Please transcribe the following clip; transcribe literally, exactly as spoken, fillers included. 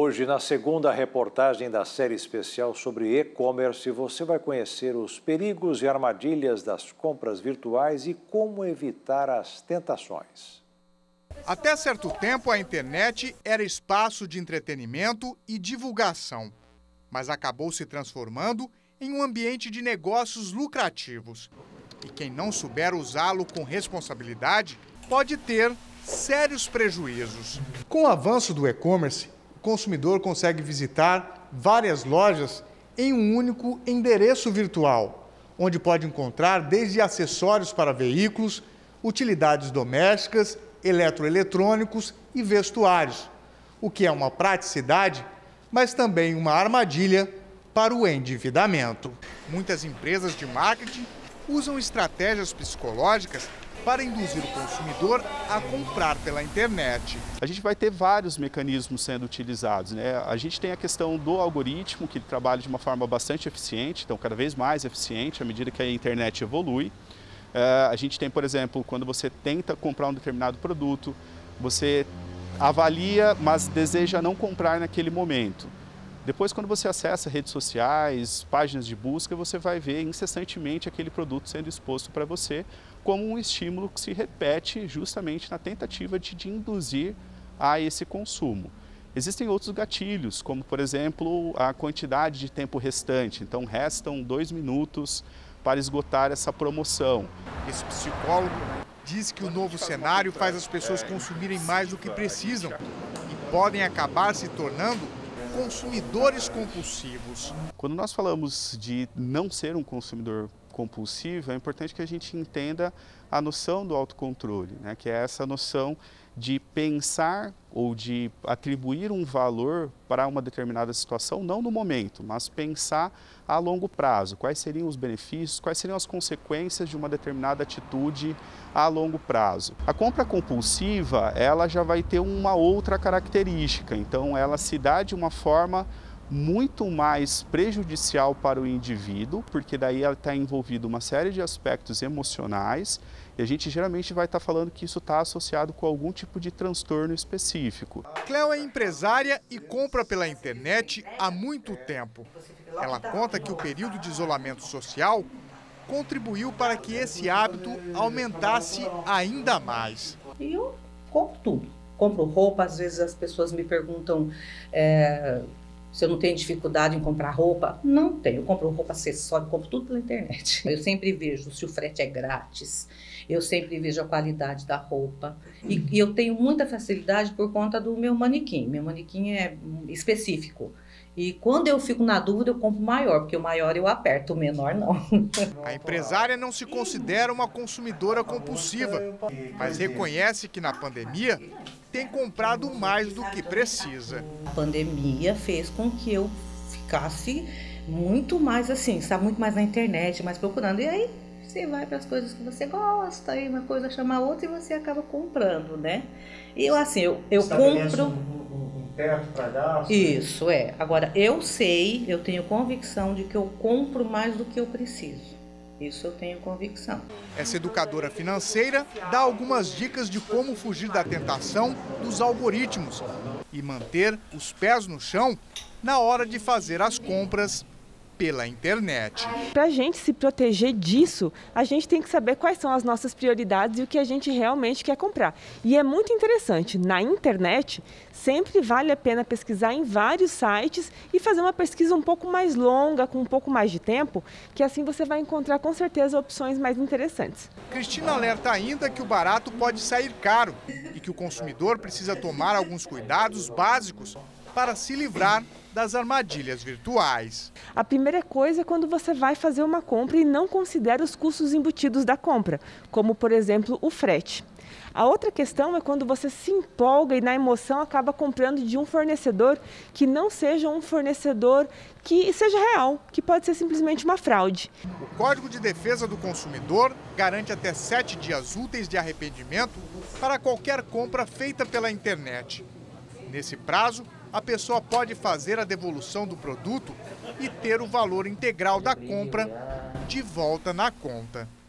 Hoje, na segunda reportagem da série especial sobre e-commerce, você vai conhecer os perigos e armadilhas das compras virtuais e como evitar as tentações. Até certo tempo, a internet era espaço de entretenimento e divulgação, mas acabou se transformando em um ambiente de negócios lucrativos. E quem não souber usá-lo com responsabilidade pode ter sérios prejuízos. Com o avanço do e-commerce, o consumidor consegue visitar várias lojas em um único endereço virtual, onde pode encontrar desde acessórios para veículos, utilidades domésticas, eletroeletrônicos e vestuários, o que é uma praticidade, mas também uma armadilha para o endividamento. Muitas empresas de marketing usam estratégias psicológicas para induzir o consumidor a comprar pela internet. A gente vai ter vários mecanismos sendo utilizados, né? A gente tem a questão do algoritmo, que ele trabalha de uma forma bastante eficiente, então cada vez mais eficiente à medida que a internet evolui. Uh, a gente tem, por exemplo, quando você tenta comprar um determinado produto, você avalia, mas deseja não comprar naquele momento. Depois, quando você acessa redes sociais, páginas de busca, você vai ver incessantemente aquele produto sendo exposto para você como um estímulo que se repete justamente na tentativa de te induzir a esse consumo. Existem outros gatilhos, como, por exemplo, a quantidade de tempo restante. Então, restam dois minutos para esgotar essa promoção. Esse psicólogo diz que o novo cenário faz as pessoas consumirem mais do que precisam e podem acabar se tornando consumidores compulsivos. Quando nós falamos de não ser um consumidor compulsivo, é importante que a gente entenda a noção do autocontrole, né? Que é essa noção de pensar ou de atribuir um valor para uma determinada situação, não no momento, mas pensar a longo prazo. Quais seriam os benefícios, quais seriam as consequências de uma determinada atitude a longo prazo. A compra compulsiva, ela já vai ter uma outra característica, então ela se dá de uma forma muito mais prejudicial para o indivíduo, porque daí ela está envolvida uma série de aspectos emocionais e a gente geralmente vai estar falando que isso está associado com algum tipo de transtorno específico. Cléo é empresária e compra pela internet há muito tempo. Ela conta que o período de isolamento social contribuiu para que esse hábito aumentasse ainda mais. E eu compro tudo. Compro roupa, às vezes as pessoas me perguntam é, se eu não tenho dificuldade em comprar roupa. Não tenho, eu compro roupa, acessório, compro tudo pela internet. Eu sempre vejo se o frete é grátis, eu sempre vejo a qualidade da roupa. E, e eu tenho muita facilidade por conta do meu manequim. Meu manequim é específico. E quando eu fico na dúvida, eu compro maior, porque o maior eu aperto, o menor não. A empresária não se considera uma consumidora compulsiva, mas reconhece que na pandemia tem comprado mais do que precisa. A pandemia fez com que eu ficasse muito mais assim, está muito mais na internet, mais procurando. E aí você vai para as coisas que você gosta, aí uma coisa chama a outra e você acaba comprando, né? E eu assim, eu, eu compro... Teto para gasto. Isso, é. Agora, eu sei, eu tenho convicção de que eu compro mais do que eu preciso. Isso eu tenho convicção. Essa educadora financeira dá algumas dicas de como fugir da tentação dos algoritmos e manter os pés no chão na hora de fazer as compras pela internet. Para a gente se proteger disso, a gente tem que saber quais são as nossas prioridades e o que a gente realmente quer comprar. E é muito interessante, na internet, sempre vale a pena pesquisar em vários sites e fazer uma pesquisa um pouco mais longa, com um pouco mais de tempo, que assim você vai encontrar com certeza opções mais interessantes. Cristina alerta ainda que o barato pode sair caro e que o consumidor precisa tomar alguns cuidados básicos para se livrar das armadilhas virtuais. A primeira coisa é quando você vai fazer uma compra e não considera os custos embutidos da compra, como, por exemplo, o frete. A outra questão é quando você se empolga e na emoção acaba comprando de um fornecedor que não seja um fornecedor que seja real, que pode ser simplesmente uma fraude. O Código de Defesa do Consumidor garante até sete dias úteis de arrependimento para qualquer compra feita pela internet. Nesse prazo, a pessoa pode fazer a devolução do produto e ter o valor integral da compra de volta na conta.